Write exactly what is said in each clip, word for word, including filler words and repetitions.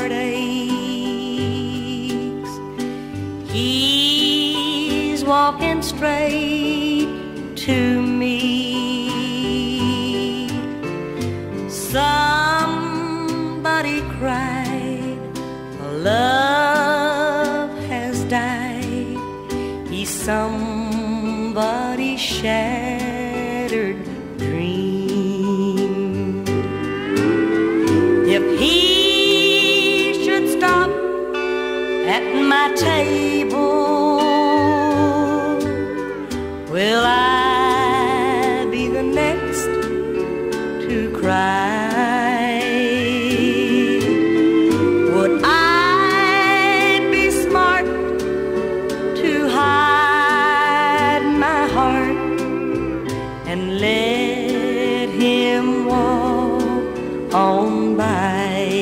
heartaches. He's walking straight to me. Somebody cried, love has died. He's somebody's shattered dream. If he should stop at my table, will I be the next to cry? Would I be smart to hide my heart and let him walk on by?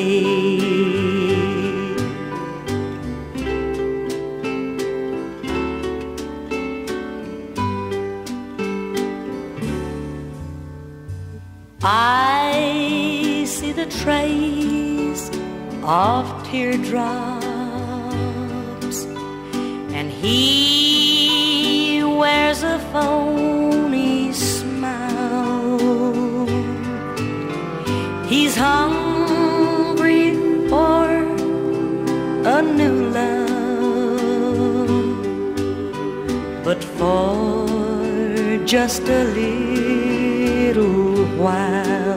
I see the trace of teardrops, and he wears a phony smile. He's hungry for a new love, but for just a little while.